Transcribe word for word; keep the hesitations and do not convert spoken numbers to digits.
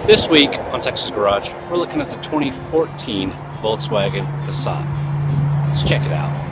This week on Texas Garage, we're looking at the twenty fourteen Volkswagen Passat. Let's check it out.